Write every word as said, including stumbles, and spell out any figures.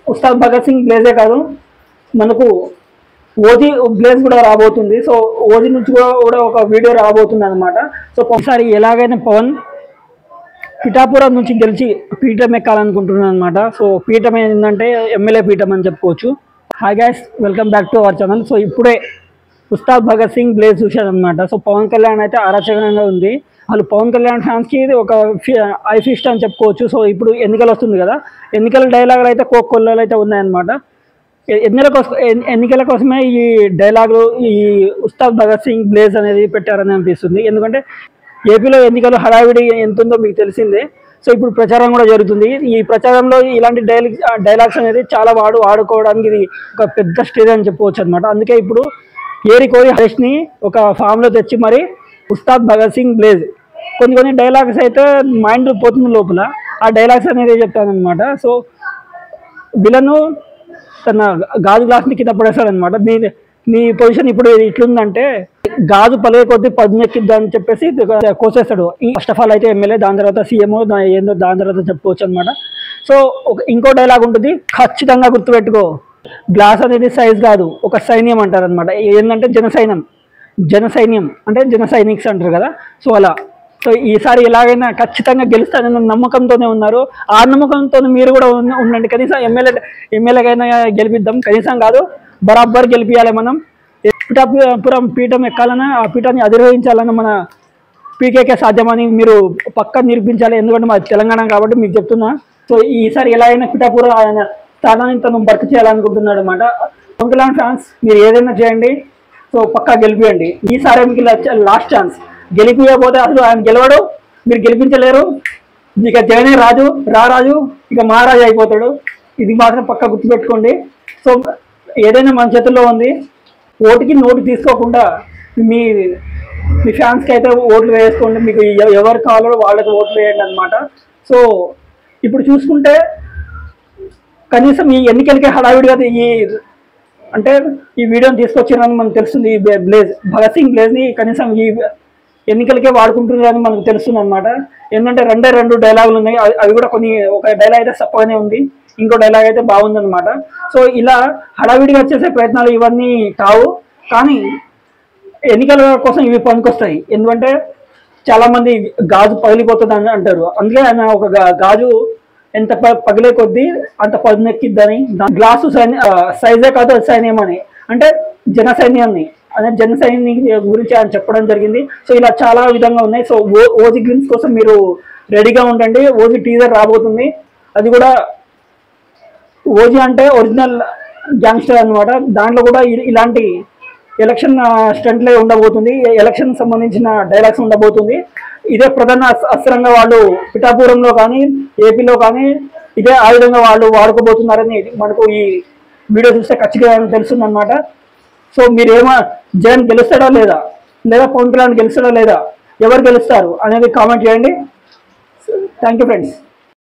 ఉస్తాద్ భగత్ సింగ్ బ్లేజే కాదు, మనకు OG blaze కూడా రాబోతుంది. సో ఓజీ నుంచి కూడా ఒక వీడియో రాబోతుంది అనమాట. సో ఒకసారి ఎలాగైనా పవన్ పిఠాపురం నుంచి గెలిచి పీఠం ఎక్కాలనుకుంటున్నాను అనమాట. సో పీఠం ఏంటంటే ఎమ్మెల్యే పీఠం అని చెప్పుకోవచ్చు. Hi guys, welcome back to our channel. So ఇప్పుడే ఉస్తాద్ భగత్ సింగ్ బ్లేజ్ చూశాను అనమాట. సో పవన్ కళ్యాణ్ అయితే అరాచకంగా ఉంది. వాళ్ళు పవన్ కళ్యాణ్ ఫ్యాన్స్కి ఇది ఒక ఐ ఫిస్ట్ అని చెప్పుకోవచ్చు. సో ఇప్పుడు ఎన్నికలు వస్తుంది కదా, ఎన్నికల డైలాగులు అయితే కోక్ కొల్లలు అయితే ఉన్నాయన్నమాట. ఎన్నికల కోసం ఎన్నికల కోసమే ఈ డైలాగులు, ఈ ఉస్తాద్ భగత్ సింగ్ బ్లేజ్ అనేది పెట్టారని అనిపిస్తుంది. ఎందుకంటే ఏపీలో ఎన్నికలు హడావిడి ఎంత ఉందో మీకు తెలిసిందే. సో ఇప్పుడు ప్రచారం కూడా జరుగుతుంది. ఈ ప్రచారంలో ఇలాంటి డైలాగ్ డైలాగ్స్ అనేది చాలా వాడు ఆడుకోవడానికి ఇది ఒక పెద్ద స్టేజ్ అని చెప్పుకోవచ్చు అనమాట. అందుకే ఇప్పుడు ఏరి కోరి హరీష్ని ఒక ఫామ్లో తెచ్చి మరి ఉస్తాద్ భగత్ సింగ్ బ్లేజ్ కొన్ని కొన్ని డైలాగ్స్ అయితే మైండ్ పోతుంది లోపల. ఆ డైలాగ్స్ అనేది చెప్తానమాట. సో విలను తన గాజు గ్లాస్ని కింద పడేస్తాడనమాట. నీ నీ పొజిషన్ ఇప్పుడు ఇట్లుందంటే గాజు పలే కొద్దీ పదునెక్కిద్దా అని చెప్పేసి కోసేస్తాడు. ఫస్ట్ ఆఫ్ ఆల్ అయితే ఎమ్మెల్యే, దాని తర్వాత సీఎం, ఏందో దాని తర్వాత చెప్పుకోవచ్చు అనమాట. సో ఒక ఇంకో డైలాగ్ ఉంటుంది, ఖచ్చితంగా గుర్తుపెట్టుకో, గ్లాస్ అనేది సైజ్ కాదు, ఒక సైన్యం అంటారు అనమాట. ఏంటంటే జన సైన్యం, జన సైన్యం అంటే జన సైనిక్స్ అంటారు కదా. సో అలా సో ఈసారి ఎలాగైనా ఖచ్చితంగా గెలుస్తానన్న నమ్మకంతోనే ఉన్నారు. ఆ నమ్మకంతో మీరు కూడా ఉండండి. కనీసం ఎమ్మెల్యే ఎమ్మెల్యేకైనా గెలిపిద్దాం. కనీసం కాదు, బరాబర్ గెలిపించాలి మనం. పిఠాపురం పీఠం ఎక్కాలన్నా, ఆ పీఠాన్ని అధిరోహించాలన్నా మన పీకేకే సాధ్యమని మీరు పక్కా నిరూపించాలి. ఎందుకంటే మా తెలంగాణ కాబట్టి మీకు చెప్తున్నా. సో ఈసారి ఎలాగైనా పిఠాపురం ఆయన స్థానాన్ని తను భర్తీ చేయాలనుకుంటున్నాడు అనమాట. పవన్ కళ్యాణ్ ఫ్యాన్స్ మీరు ఏదైనా చేయండి, సో పక్కా గెలిపియండి. ఈసారి మీకు లాస్ట్ ఛాన్స్. గెలిపియకపోతే అసలు ఆయన గెలవడు, మీరు గెలిపించలేరు. ఇక జగనే రాజు, రా రాజు ఇక మహారాజు అయిపోతాడు. ఇది మాత్రం పక్కా గుర్తుపెట్టుకోండి. సో ఏదైనా మన చేతుల్లో ఉంది. ఓటుకి నోటు తీసుకోకుండా మీ మీ ఫ్యాన్స్కి అయితే ఓట్లు వేసుకోండి. మీకు ఎవరు కావాలో వాళ్ళకి ఓట్లు వేయండి అనమాట. సో ఇప్పుడు చూసుకుంటే కనీసం ఈ ఎన్నికలకే హడావిడిగా ఈ అంటే ఈ వీడియోని తీసుకొచ్చారని మనకు తెలుస్తుంది. ఈ బ్లేజ్ భగత్ సింగ్ బ్లేజ్ని కనీసం ఈ ఎన్నికలకే వాడుకుంటున్నారని మనకు తెలుస్తుంది అనమాట. ఏంటంటే రెండే రెండు డైలాగులు ఉన్నాయి. అవి కూడా కొన్ని, ఒక డైలాగ్ అయితే సప్పగానే ఉంది, ఇంకో డైలాగ్ అయితే బాగుందన్నమాట. సో ఇలా హడావిడిగా చేసే ప్రయత్నాలు ఇవన్నీ కావు, కానీ ఎన్నికల కోసం ఇవి పనికొస్తాయి. ఎందుకంటే చాలామంది గాజు పగిలిపోతుంది అని అంటారు. అందుకే ఆయన ఒక గాజు ఎంత పగిలే కొద్దీ అంత పదునెక్కిద్దని, గ్లాసు సైన్య సైజే కాదు సైన్యం అని, అంటే జన సైన్యాన్ని అనే జన సైన్యం గురించి ఆయన చెప్పడం జరిగింది. సో ఇలా చాలా విధంగా ఉన్నాయి. సో ఓ ఓజీ గ్లిమ్స్ కోసం మీరు రెడీగా ఉండండి. ఓజీ టీజర్ రాబోతుంది. అది కూడా ఓజీ అంటే ఒరిజినల్ గ్యాంగ్స్టర్ అనమాట. దాంట్లో కూడా ఇలాంటి ఎలక్షన్ స్టంట్లే ఉండబోతుంది, ఎలక్షన్ సంబంధించిన డైలాగ్స్ ఉండబోతుంది. ఇదే ప్రధాన అస్త్రంగా వాళ్ళు పిఠాపురంలో కానీ ఏపీలో కానీ ఇదే ఆయుధంగా వాళ్ళు వాడుకోబోతున్నారని మనకు ఈ వీడియో చూస్తే ఖచ్చితంగా తెలుస్తుంది అనమాట. సో మీరేమో జగన్ గెలుస్తాడా లేదా, లేదా పవన్ కళ్యాణ్ గెలుస్తాడా లేదా, ఎవరు గెలుస్తారు అనేది కామెంట్ చేయండి. Thank you friends.